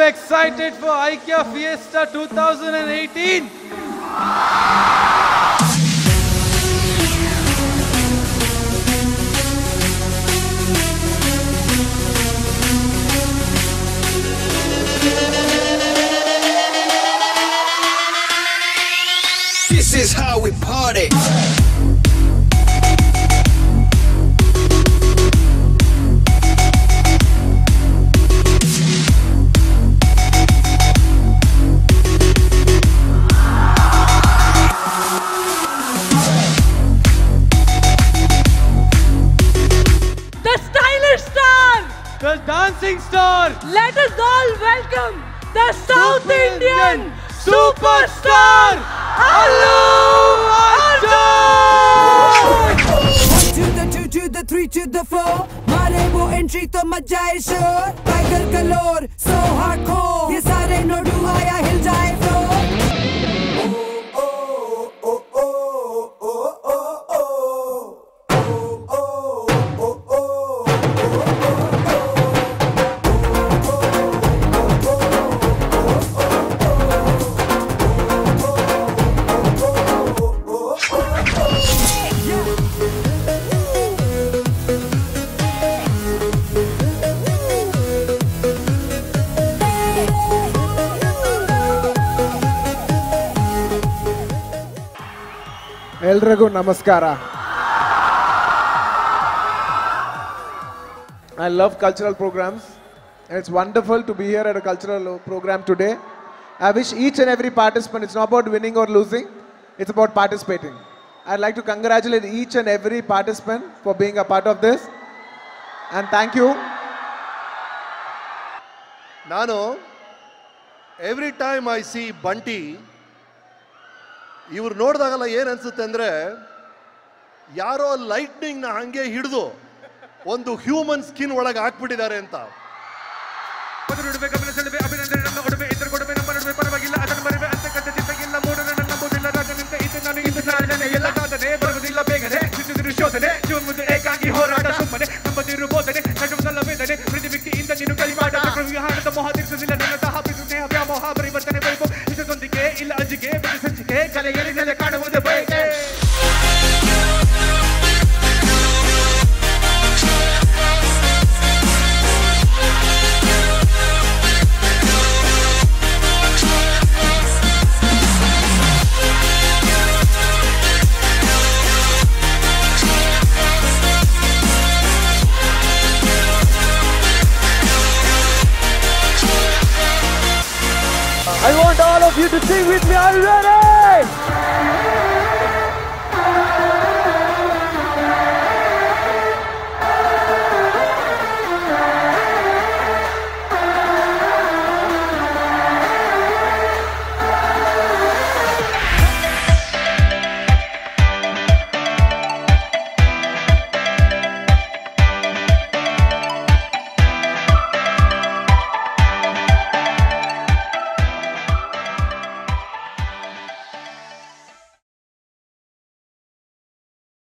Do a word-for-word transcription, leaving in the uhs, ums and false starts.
excited for I K Y A Fiesta twenty eighteen? This is how we party. The dancing star! Let us all welcome the South Super Indian, Indian superstar, Allu! One to the two to the three to the four. मारे वो entry तो much जाए शोर. Tiger galore, so hardcore. ये सारे नोडू आया हिल जाए floor. Elrigu namaskara. I love cultural programs, and it's wonderful to be here at a cultural program today. I wish each and every participant, it's not about winning or losing, it's about participating. I'd like to congratulate each and every participant for being a part of this, and thank you. Nano, every time I see Bunty, ಇವರು ನೋಡಿದಾಗಲ್ಲ ಏನು ಅನ್ಸುತ್ತೆ ಅಂದರೆ ಯಾರೋ ಲೈಟ್ನಿಂಗ್ನ ಹಾಗೆ ಹಿಡಿದು ಒಂದು human skin ಒಳಗೆ ಹಾಕ್ಬಿಟ್ಟಿದ್ದಾರೆ ಅಂತ. I want all of you to sing with me. Are you ready?